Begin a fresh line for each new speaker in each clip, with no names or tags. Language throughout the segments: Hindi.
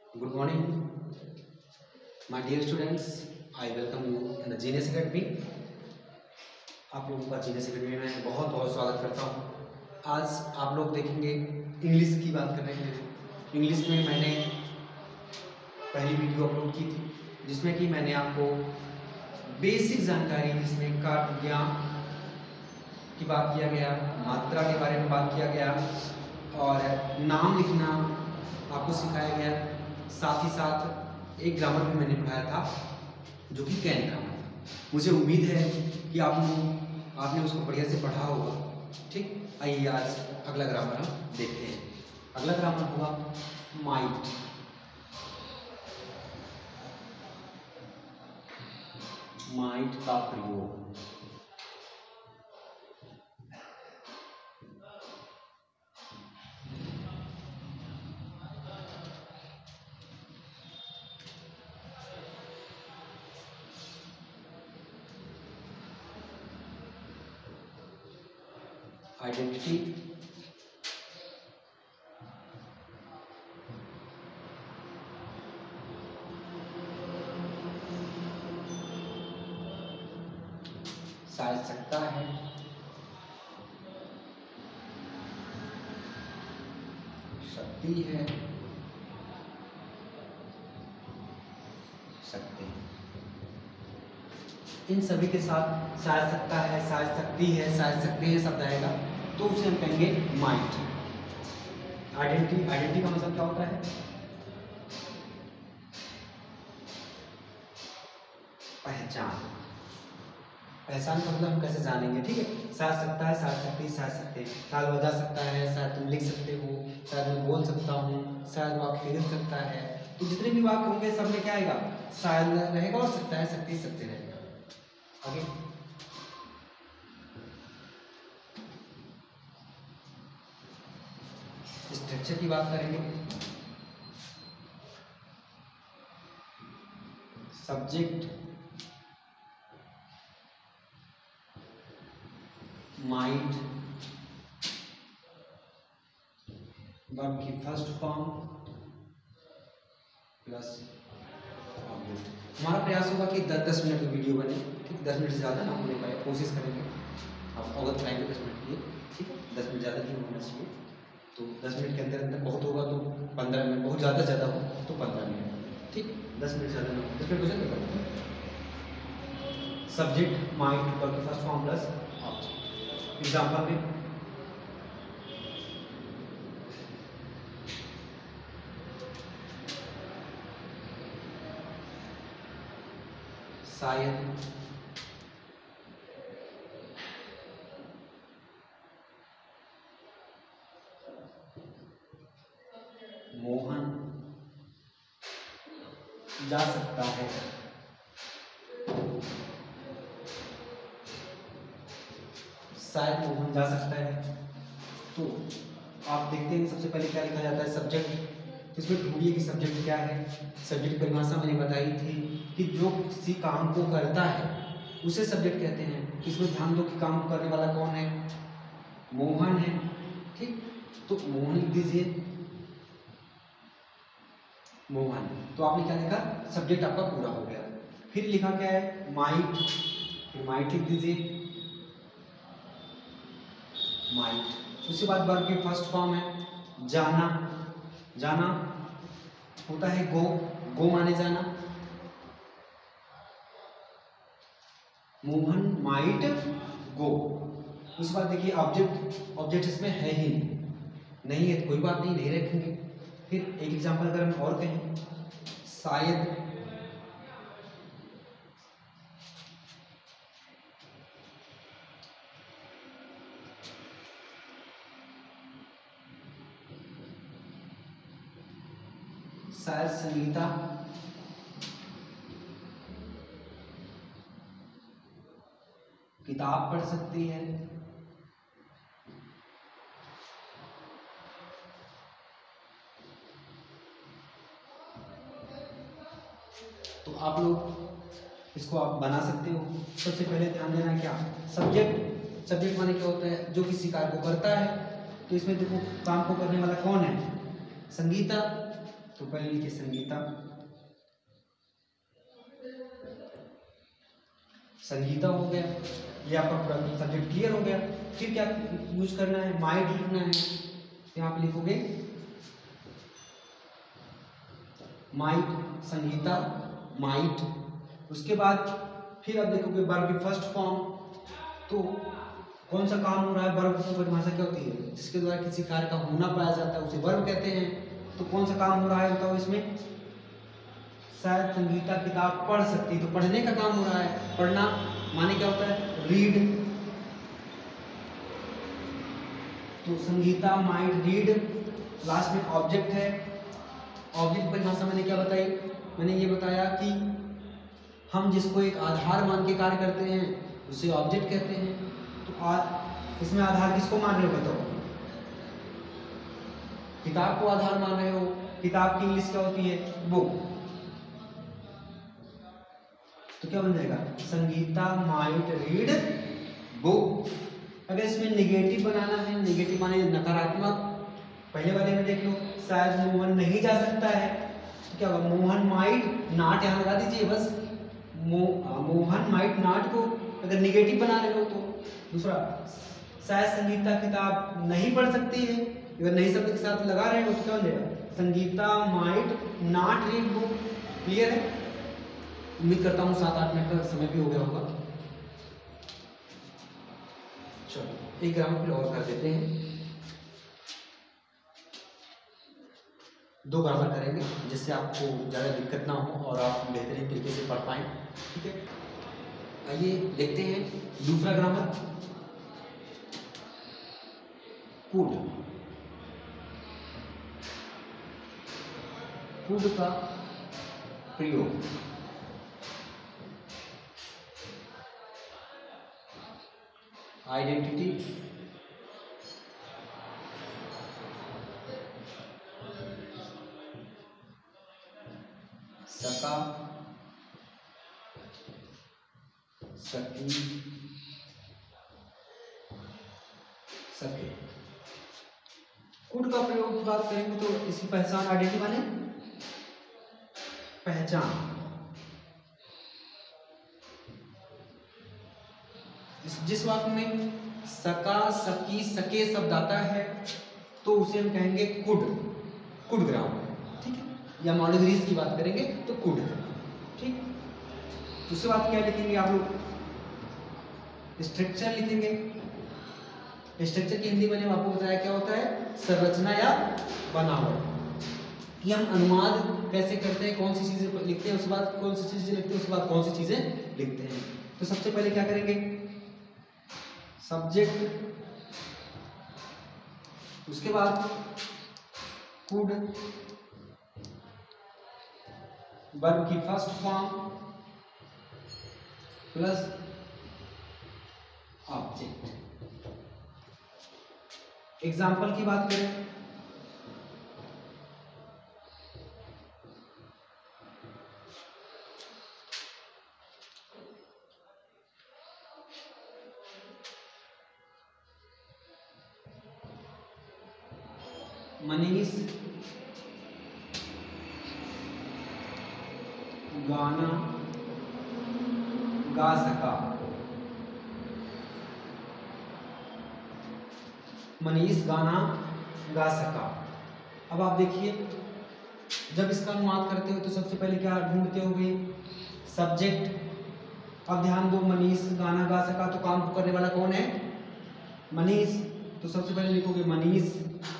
Good morning, my dear students. I welcome you in the Genius Academy. आप लोगों का जीनियस एकेडमी में बहुत बहुत स्वागत करता हूँ। आज आप लोग देखेंगे इंग्लिश की बात कर रहे हैं। इंग्लिश में मैंने पहली वीडियो अपलोड की थी जिसमें कि मैंने आपको बेसिक जानकारी जिसमें काव्य की बात किया गया, मात्रा के बारे में बात किया गया और नाम लिखना आपको सिखाया गया। साथ ही साथ एक ग्रामर भी मैंने पढ़ाया था जो कि कैन ग्रामर था। मुझे उम्मीद है कि आपने उसको बढ़िया से पढ़ा होगा। ठीक, आइए आज अगला ग्रामर हम देखते हैं। अगला ग्रामर होगा माइट। माइट का प्रयोग आइडेंटिटी, शायद सकता है, शक्ति है, सकते हैं। इन सभी के साथ शायद सकता है, शायद सकती है, शायद सकते हैं शब्द आएगा तो उसे हम कहेंगे माइट। आइडेंटिटी का मतलब क्या होता है? पहचान। पहचान का मतलब हम कैसे जानेंगे? ठीक है, शायद सकता है, शायद सकती है, शायद सकते हैं। शायद बजा सकता है, शायद तुम लिख सकते हो, शायद मैं बोल सकता हूँ, शायद वाक्य लिख सकता है। तो जितने भी वाक्य होंगे सब में क्या आएगा? शायद रहेगा और सकता है, सकती, सकते रहेगा। आगे स्ट्रक्चर की बात करेंगे। सब्जेक्ट, माइट, वर्ब की फर्स्ट फॉर्म प्लस ऑब्जेक्ट। हमारा प्रयास होगा कि 10-10 मिनट की वीडियो बने। ठीक, 10 मिनट से ज़्यादा ना होने पाए, कोशिश करेंगे। आप अवगत कराएंगे 10 मिनट के लिए। ठीक है, 10 मिनट ज़्यादा नहीं होना चाहिए। तो 10 मिनट के अंदर अंदर बहुत होगा तो 15 मिनट, बहुत ज़्यादा हो तो 15 मिनट। ठीक, 10 मिनट ज़्यादा नहीं, 10 मिनट हो जाएगा। सब्जेक्ट, माइट, वर्ब की first form plus object. Example में शायद, मोहन जा सकता है, शायद मोहन जा सकता है। तो आप देखते हैं सबसे पहले क्या लिखा जाता है? सब्जेक्ट। इसमें ढूंढिए कि सब्जेक्ट क्या है। सब्जेक्ट परिभाषा मैंने बताई थी कि जो किसी काम को करता है उसे सब्जेक्ट कहते हैं। इसमें ध्यान दो कि काम करने वाला कौन है? मोहन है। ठीक, तो मोहन लिख दीजिए, मोहन। तो आपने क्या लिखा? सब्जेक्ट आपका पूरा हो गया। फिर लिखा क्या है? माइट। फिर माइट लिख दीजिए, माइट। उसके बाद वर्ब की फर्स्ट फॉर्म है जाना। जाना होता है गो, गो माने जाना। Mohan might go. उसके बाद देखिए ऑब्जेक्ट, ऑब्जेक्ट इसमें है ही नहीं है तो कोई बात नहीं, नहीं रखेंगे। फिर एक एग्जांपल अगर हम और कहें, शायद, शायद संगीता किताब पढ़ सकती है। तो आप लोग इसको आप बना सकते हो। सबसे पहले ध्यान देना है क्या? सब्जेक्ट। सब्जेक्ट माने क्या होता है? जो किसी कार्य को करता है। तो इसमें देखो काम को करने वाला कौन है? संगीता। तो पहले लिखिए संगीता, संगीता हो गया, ये आपका पूरा सब्जेक्ट क्लियर हो गया। फिर क्या यूज करना है, माइट लिखना है, यहाँ पे लिखोगे माइट, संगीता माइट। उसके बाद फिर आप देखोगे वर्ब की फर्स्ट फॉर्म, तो कौन सा काम हो रहा है, वर्ब की परिभाषा क्या होती है, जिसके द्वारा किसी कार्य का होना पाया जाता है उसे वर्ब कहते हैं। तो कौन सा काम हो रहा है बताओ इसमें, शायद संगीता किताब पढ़ सकती है, तो पढ़ने का काम हो रहा है। पढ़ना माने क्या होता है, रीड, तो संगीता माइट रीड। लास्ट में ऑब्जेक्ट है, ऑब्जेक्ट परिभाषा मैंने क्या बताई, मैंने ये बताया कि हम जिसको एक आधार मान के कार्य करते हैं उसे ऑब्जेक्ट कहते हैं। तो इसमें आधार किसको मान रहे हो बताओ, किताब को आधार मान रहे हो। किताब की इंग्लिश क्या होती है, बुक। तो क्या बन जाएगा, संगीता माइट रीड बुक। अगर इसमें नेगेटिव बनाना है, नेगेटिव माने नकारात्मक, पहले वाले में देख लो, शायद मोहन नहीं जा सकता है, तो क्या होगा, मोहन माइट नॉट यहाँ लगा दीजिए बस, मोहन माइट नॉट को अगर नेगेटिव बना रहे हो तो। दूसरा, शायद संगीता किताब नहीं पढ़ सकती है, अगर नहीं शब्द के साथ लगा रहे हो तो क्या हो जाएगा, Sangeeta might not read book. Clear है, उम्मीद करता हूँ 7-8 मिनट का समय भी हो गया होगा। चलो एक ग्रामर फिर और कर देते हैं, 2 ग्रामर करेंगे जिससे आपको ज़्यादा दिक्कत ना हो और आप बेहतरीन तरीके से पढ़ पाएँ। ठीक है, आइए देखते हैं दूसरा ग्रामर, कुड। कुड का प्रयोग, आइडेंटिटी, सका, सकी, सके। कुड का प्रयोग की बात करेंगे तो इसकी पहचान, आइडेंटिटी माने पहचान। जिस वाक्य में सका, सकी, सके शब्द आता है तो उसे हम कहेंगे कुड, कुड ग्रामर। ठीक है, या मॉडल की बात करेंगे तो कुड। ठीक, दूसरी बात क्या लिखेंगे आप लोग, स्ट्रक्चर लिखेंगे। स्ट्रक्चर की हिंदी मैंने आपको बताया क्या होता है, संरचना या बनावट, कि हम अनुवाद कैसे करते हैं, कौन सी चीजें लिखते हैं, उसके बाद कौन सी चीजें लिखते हैं, उसके बाद कौन सी चीजें लिखते हैं। तो सबसे पहले क्या करेंगे, सब्जेक्ट, उसके बाद कुड, वर्ब की first form plus object. Example की बात करें, मनीष गाना गा सका, मनीष गाना गा सका। अब आप देखिए, जब इसका अनुवाद करते हो तो सबसे पहले क्या ढूंढते होगे, सब्जेक्ट। अब ध्यान दो, मनीष गाना गा सका तो काम करने वाला कौन है, मनीष। तो सबसे पहले लिखोगे मनीष।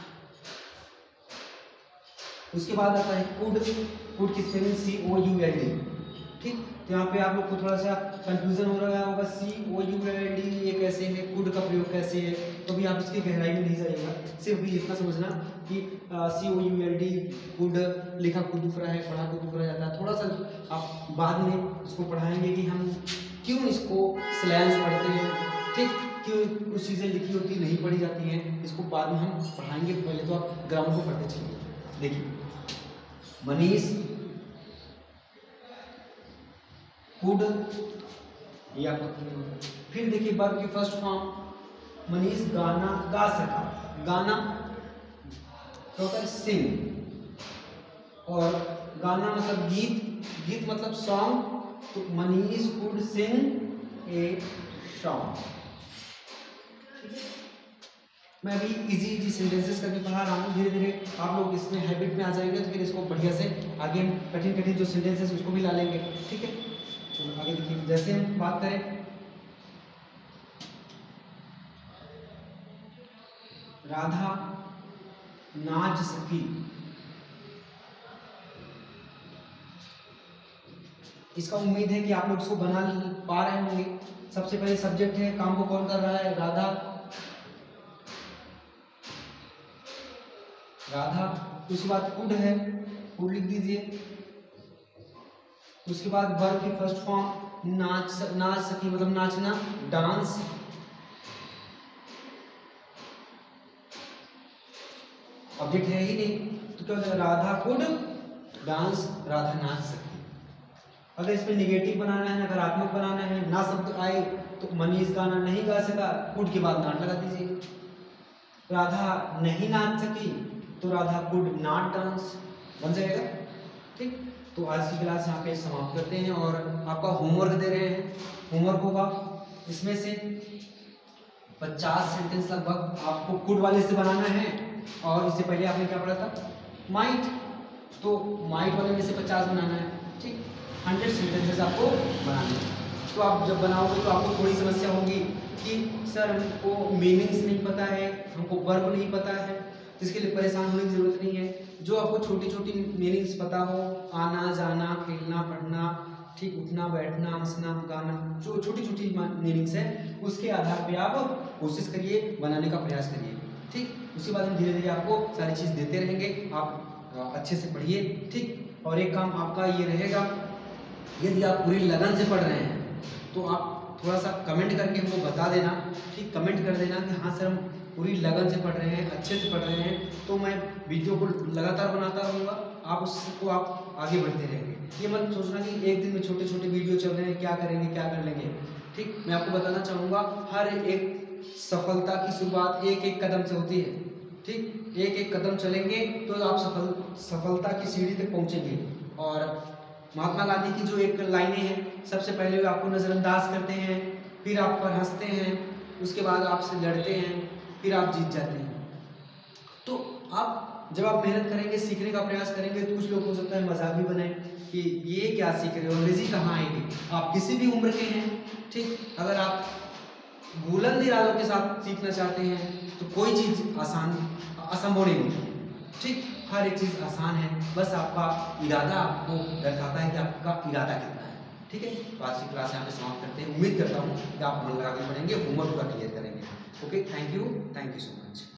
उसके बाद आता है कुड, कुड की स्पेलिंग COULD। ठीक, तो यहाँ पे आप लोग को थोड़ा सा कंफ्यूजन हो रहा होगा, COULD ये कैसे है, कुड का प्रयोग कैसे है, तो भी आप इसकी गहराई में नहीं जाइएगा, सिर्फ भी इतना समझना कि COULD, कुड लिखा कुड दूसरा है, पढ़ा कुड दूसरा जाता है। थोड़ा सा आप बाद में इसको पढ़ाएंगे कि हम क्यों इसको स्लैंग्स पढ़ते हैं, ठीक, क्यों कुछ चीज़ें लिखी होती नहीं पढ़ी जाती हैं, इसको बाद में हम पढ़ाएंगे। पहले तो आप ग्रामर को पढ़ते चलिए। देखिए, मनीष कुड, या फिर देखिए वर्ब की फर्स्ट फॉर्म, मनीष गाना गा सका। गाना तो होता है सिंग, और गाना मतलब गीत, गीत मतलब सॉन्ग, तो Manish could sing a song. मैं अभी इजी सेंटेंसेस करके पढ़ा रहा हूँ, धीरे धीरे आप लोग इसमें हैबिट में आ जाएंगे, तो फिर इसको बढ़िया से आगे हम कठिन जो सेंटेंसेस उसको भी ला लेंगे। ठीक है, चलो आगे देखिए। जैसे हम बात करें राधा नाच सकी, इसका उम्मीद है कि आप लोग इसको बना पा रहे होंगे। सबसे पहले सब्जेक्ट है, काम को कौन कर रहा है, राधा, राधा। उसके बाद कुड है, कुड लिख दीजिए। उसके बाद वर्ब की फर्स्ट फॉर्म नाच सकी मतलब नाचना, डांस। ऑब्जेक्ट है ही नहीं, तो क्या हो जाएगा, राधा कुड डांस, राधा नाच सकी। अगर इसमें निगेटिव बनाना है, नकारात्मक बनाना है, ना शब्द आए, तो मनीष गाना नहीं गा सका, कुड के बाद नाट लगा दीजिए। राधा नहीं नाच सकी, तो राधा कुड नॉट डांस बन जाएगा। ठीक, तो आज की क्लास यहाँ पे समाप्त करते हैं और आपका होमवर्क दे रहे हैं। होमवर्क होगा इसमें से 50 सेंटेंस लगभग आपको कुड वाले से बनाना है, और इससे पहले आपने क्या पढ़ा था, माइट, तो माइट वाले में से 50 बनाना है। ठीक, 100 सेंटेंसेस आपको बनाने हैं। तो आप जब बनाओगे तो आपको थोड़ी समस्या होगी कि सर हमको मीनिंग्स नहीं पता है, हमको वर्ब नहीं पता है, इसके लिए परेशान होने की ज़रूरत नहीं है। जो आपको छोटी छोटी मीनिंग्स पता हो, आना जाना, खेलना पढ़ना, ठीक, उठना बैठना, हंसना गाना, जो छोटी छोटी मीनिंग्स है, उसके आधार पे आप कोशिश करिए, बनाने का प्रयास करिए। ठीक, उसके बाद हम धीरे धीरे आपको सारी चीज़ देते रहेंगे, आप अच्छे से पढ़िए। ठीक, और एक काम आपका ये रहेगा, यदि आप पूरी लगन से पढ़ रहे हैं तो आप थोड़ा सा कमेंट करके हमको बता देना। ठीक, कमेंट कर देना कि हाँ सर हम पूरी लगन से पढ़ रहे हैं, अच्छे से पढ़ रहे हैं, तो मैं वीडियो को लगातार बनाता रहूँगा, आप उसको आप आगे बढ़ते रहेंगे। ये मत सोचना कि एक दिन में छोटे छोटे वीडियो चल रहे हैं, क्या करेंगे क्या कर लेंगे। ठीक, मैं आपको बताना चाहूँगा, हर एक सफलता की शुरुआत एक एक कदम से होती है। ठीक, एक एक कदम चलेंगे तो आप सफलता की सीढ़ी तक पहुँचेंगे। और महात्मा गांधी की जो एक लाइनें हैं, सबसे पहले वे आपको नज़रअंदाज करते हैं, फिर आप पर हंसते हैं, उसके बाद आपसे लड़ते हैं, फिर आप जीत जाते हैं। तो आप जब आप मेहनत करेंगे, सीखने का प्रयास करेंगे, तो कुछ लोग हो सकता है मजाक भी बनाए कि ये क्या सीख रहे हो, अंग्रेजी कहाँ आएगी। आप किसी भी उम्र के हैं, ठीक, अगर आप बुलंद इरादों के साथ सीखना चाहते हैं तो कोई चीज़ असंभव नहीं होती है। ठीक, हर एक चीज़ आसान है, बस आपका इरादा आपको दर्शाता है कि आपका इरादा कितना है। ठीक है, तो आज की क्लास यहाँ पे समाप्त करते हैं। उम्मीद करता हूँ कि आप मन लगा के पढ़ेंगे, होमवर्क पूरा क्लियर करेंगे। Okay, thank you so much.